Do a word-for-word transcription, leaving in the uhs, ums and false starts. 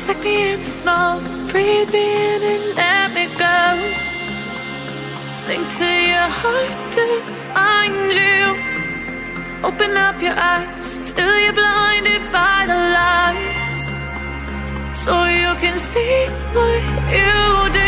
Suck me in the smoke, breathe me in and let me go. Sink to your heart to find you. Open up your eyes till you're blinded by the lies, so you can see what you do.